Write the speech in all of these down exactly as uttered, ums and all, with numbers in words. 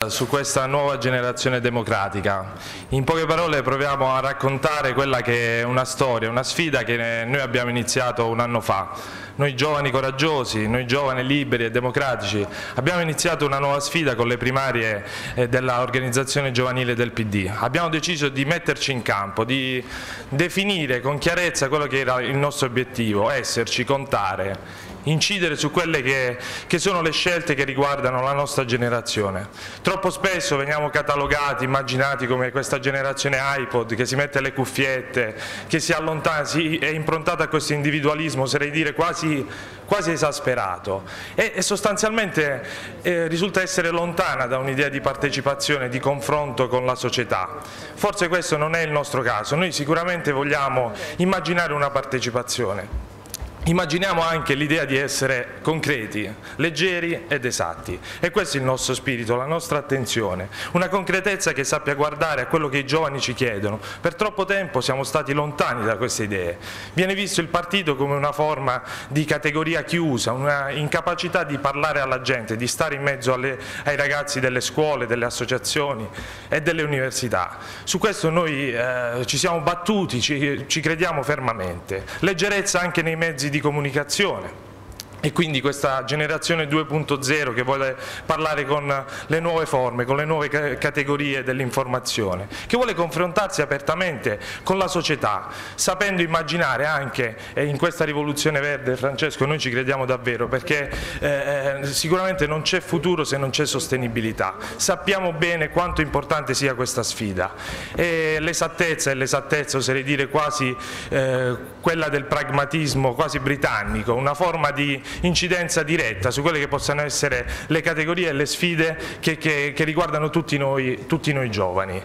Su questa nuova generazione democratica. In poche parole proviamo a raccontare quella che è una storia, una sfida che noi abbiamo iniziato un anno fa. Noi giovani coraggiosi, noi giovani liberi e democratici abbiamo iniziato una nuova sfida con le primarie dell'organizzazione giovanile del P D. Abbiamo deciso di metterci in campo, di definire con chiarezza quello che era il nostro obiettivo, esserci, contare, incidere su quelle che, che sono le scelte che riguardano la nostra generazione. Troppo spesso veniamo catalogati, immaginati come questa generazione iPod che si mette le cuffiette, che si allontana, si, è improntata a questo individualismo, oserei dire quasi, quasi esasperato, e, e sostanzialmente eh, risulta essere lontana da un'idea di partecipazione, di confronto con la società. Forse questo non è il nostro caso, noi sicuramente vogliamo immaginare una partecipazione. Immaginiamo anche l'idea di essere concreti, leggeri ed esatti, e questo è il nostro spirito, la nostra attenzione, una concretezza che sappia guardare a quello che i giovani ci chiedono. Per troppo tempo siamo stati lontani da queste idee, viene visto il partito come una forma di categoria chiusa, una incapacità di parlare alla gente, di stare in mezzo alle, ai ragazzi delle scuole, delle associazioni e delle università. Su questo noi eh, ci siamo battuti, ci, ci crediamo fermamente. Leggerezza anche nei mezzi di comunicazione. E quindi questa generazione due punto zero che vuole parlare con le nuove forme, con le nuove categorie dell'informazione, che vuole confrontarsi apertamente con la società, sapendo immaginare anche, e in questa rivoluzione verde, Francesco, noi ci crediamo davvero, perché eh, sicuramente non c'è futuro se non c'è sostenibilità. Sappiamo bene quanto importante sia questa sfida, e l'esattezza e l'esattezza, oserei dire quasi eh, quella del pragmatismo quasi britannico, una forma di incidenza diretta su quelle che possano essere le categorie e le sfide che, che, che riguardano tutti noi, tutti noi giovani.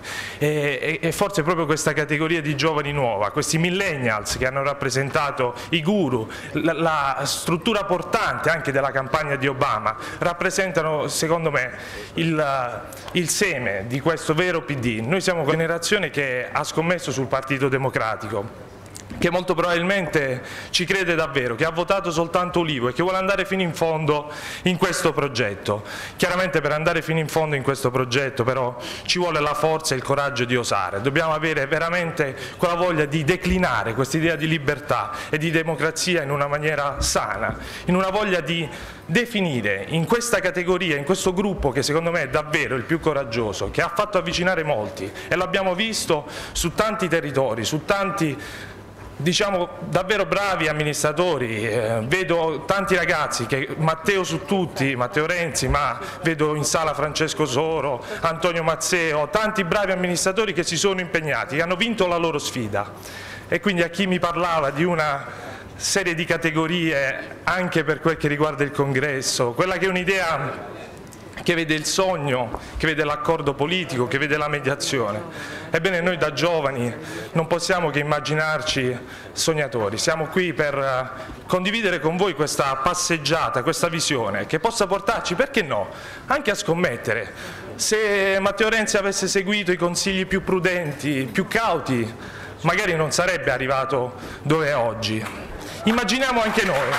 E, e forse proprio questa categoria di giovani nuova, questi millennials che hanno rappresentato i guru, la, la struttura portante anche della campagna di Obama, rappresentano secondo me il, il seme di questo vero P D. Noi siamo una generazione che ha scommesso sul Partito Democratico, che molto probabilmente ci crede davvero, che ha votato soltanto Ulivo e che vuole andare fino in fondo in questo progetto. Chiaramente per andare fino in fondo in questo progetto però ci vuole la forza e il coraggio di osare, dobbiamo avere veramente quella voglia di declinare questa idea di libertà e di democrazia in una maniera sana, in una voglia di definire in questa categoria, in questo gruppo che secondo me è davvero il più coraggioso, che ha fatto avvicinare molti, e l'abbiamo visto su tanti territori, su tanti diciamo davvero bravi amministratori. Eh, vedo tanti ragazzi, che Matteo su tutti, Matteo Renzi, ma vedo in sala Francesco Soro, Antonio Mazzeo, tanti bravi amministratori che si sono impegnati, che hanno vinto la loro sfida. E quindi a chi mi parlava di una serie di categorie anche per quel che riguarda il congresso, quella che è un'idea che vede il sogno, che vede l'accordo politico, che vede la mediazione. Ebbene, noi da giovani non possiamo che immaginarci sognatori, siamo qui per condividere con voi questa passeggiata, questa visione, che possa portarci, perché no, anche a scommettere. Se Matteo Renzi avesse seguito i consigli più prudenti, più cauti, magari non sarebbe arrivato dove è oggi. Immaginiamo anche noi.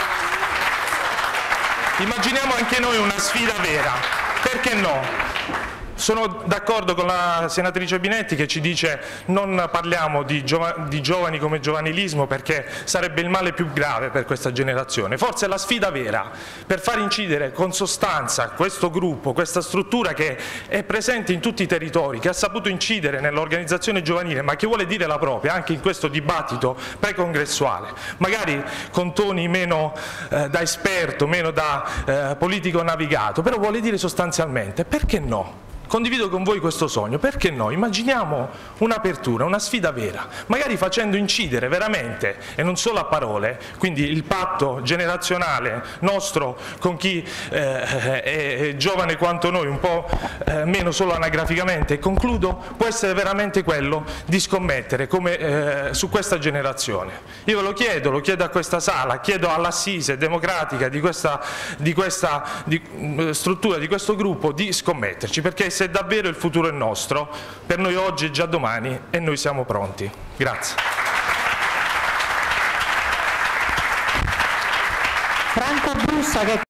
Immaginiamo anche noi una sfida vera, perché no? Sono d'accordo con la senatrice Binetti che ci dice non parliamo di, giova di giovani come giovanilismo, perché sarebbe il male più grave per questa generazione. Forse è la sfida vera per far incidere con sostanza questo gruppo, questa struttura che è presente in tutti i territori, che ha saputo incidere nell'organizzazione giovanile, ma che vuole dire la propria anche in questo dibattito pre-congressuale, magari con toni meno eh, da esperto, meno da eh, politico navigato, però vuole dire sostanzialmente perché no? Condivido con voi questo sogno, perché no? Immaginiamo un'apertura, una sfida vera, magari facendo incidere veramente, e non solo a parole, quindi il patto generazionale nostro con chi eh, è giovane quanto noi, un po' eh, meno solo anagraficamente, e concludo, può essere veramente quello di scommettere come, eh, su questa generazione. Io ve lo chiedo, lo chiedo a questa sala, chiedo all'assise democratica di questa, di questa di, struttura, di questo gruppo, di scommetterci, perché se davvero il futuro è nostro, per noi oggi è già domani e noi siamo pronti. Grazie. Franco Bussa che